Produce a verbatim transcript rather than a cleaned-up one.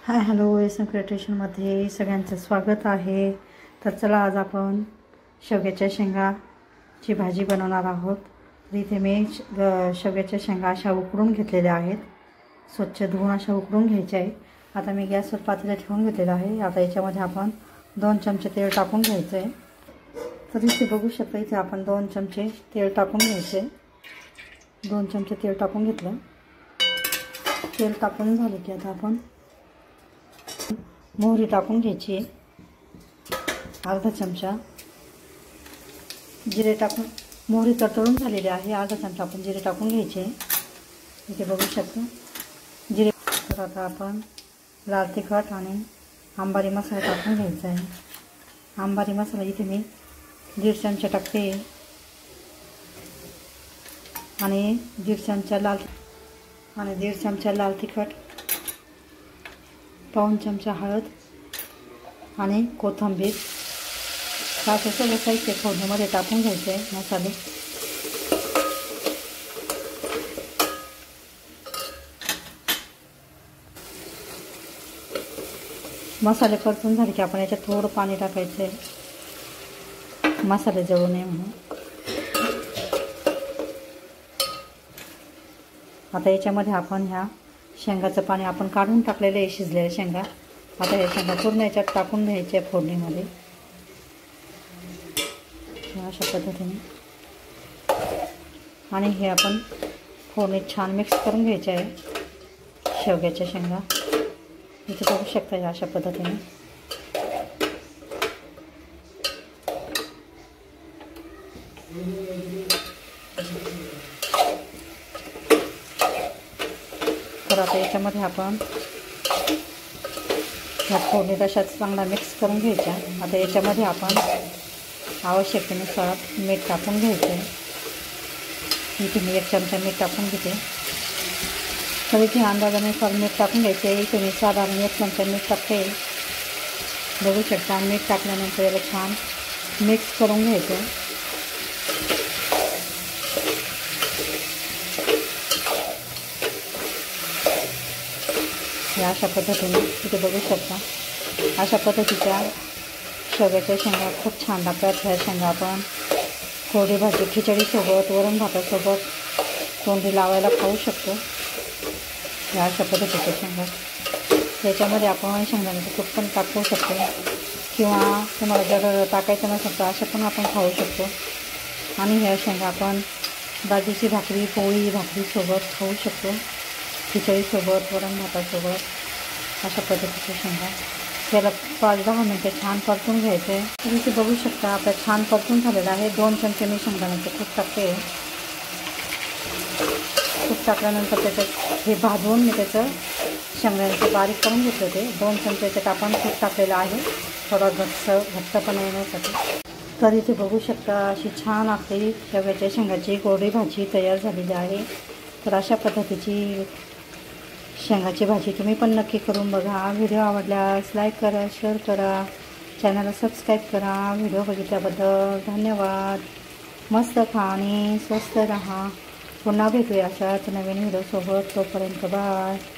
हाय hello S M क्रिएटेशनमध्ये सगळ्यांचं स्वागत आहे। तर चला आज आपण शेवग्याच्या शेंगाची भाजी बनवणार आहोत। तर इथे मी शेवग्याच्या शेंगा अशा उकडून घेतलेल्या आहेत, स्वच्छ धुवून अशा उकडून घ्यायच्या आहे। आता मी गॅसवर पातेलं ठेवून घेतलेलं आहे। आता याच्यामध्ये आपण दोन चमचे तेल टाकून घ्यायचं आहे। तर इथे बघू शकता, इथे आपण दोन चमचे तेल टाकून घ्यायचे। दोन चमचे तेल टाकून घेतलं। तेल टाकून झाले की आता आपण मोहरी टाकून घ्यायची, अर्धा चमचा जिरे टाकून, मोहरी तडतडून झालेली आहे, अर्धा चमचा आपण जिरे टाकून घ्यायचे। इथे बघू शकता जिरे। तर आता आपण लाल तिखट आणि अंबारी मसाला टाकून घ्यायचा आहे। अंबारी मसाला इथे मी दीड चमचा टाकते आणि दीड चमचा लाल आणि दीड चमचा लाल तिखट, पाऊण चमचा हळद आणि कोथिंबीर टाकून सगळं साहित्य फोडणीमध्ये टाकून घ्यायचे आहे। मसाले मसाले परतून झाले की आपण याच्यात थोडं पाणी टाकायचं आहे, मसाले जळू नये म्हणून। आता याच्यामध्ये आपण ह्या शेंगाचं पाणी आपण काढून टाकलेलं आहे, शिजलेल्या शेंगा। आता या शेंगा पूर्ण याच्यात टाकून घ्यायच्या फोडणीमध्ये अशा पद्धतीने, आणि हे आपण फोडणीत छान मिक्स करून घ्यायचे आहे शेवग्याच्या शेंगा। इथे बघू शकता या अशा पद्धतीने। तर आता याच्यामध्ये आपण ह्या फोडणीत अशाच चांगला मिक्स करून घ्यायच्या। आता याच्यामध्ये आपण आवश्यकतेनुसार मीठ टाकून घ्यायचं आहे। इथे मी एक चमचा मीठ टाकून घेते। तर इथे अंदाजानुसार मीठ टाकून घ्यायचे। इथे मी साधारण एक चमचा मीठ टाकते, बघू शकता। मीठ टाकल्यानंतर याला छान मिक्स करून घ्यायचं। या अशा पद्धतीने इथे बघू शकता, अशा पद्धतीच्या शेवग्याच्या शेंगा खूप छान लागतात। ह्या शेंगा आपण कोरडी भाजी, खिचडीसोबत, वरण भातासोबत तोंडी लावायला खाऊ शकतो। या अशा पद्धतीच्या शेंगा, त्याच्यामध्ये आपण शेंगदाण्याचं तूप पण टाकू शकतो, किंवा तुम्हाला जर टाकायचं नसेल तर अशा पण आपण खाऊ शकतो। आणि ह्या शेंगा आपण बाजरीची भाकरी, पोळी भाकरीसोबत खाऊ शकतो, खिचडीसोबत, वरण भातासोबत। अशा पद्धतीच्या शेंगा त्याला पाच दहा मिनटं छान परतून घ्यायचे। इथे बघू शकता आपलं छान परतून झालेलं आहे। दोन चमचे मी शेंगदाण्याचं तूप टाकते। तूप टाकल्यानंतर त्याच्यात हे भाजून मी त्याचं शेंगदाण्याचं बारीक करून घेतलं ते दोन चमचे त्याच्यात आपण तूप टाकलेलं आहे, थोडा घट्ट घट्टपणा येण्यासाठी। तर इथे बघू शकता अशी छान आपली शेवग्याच्या शेंगाची कोरडी भाजी तयार झालेली आहे। तर अशा पद्धतीची शेंगाची भाजी तुम्ही पण नक्की करून बघा। व्हिडिओ आवडल्यास लाईक करा, शेअर करा, चॅनलला सबस्क्राईब करा। व्हिडिओ बघितल्याबद्दल धन्यवाद। मस्त खा आणि स्वस्त रहा। पुन्हा भेटूया अशाच नवीन व्हिडिओसोबत। तोपर्यंत बाय।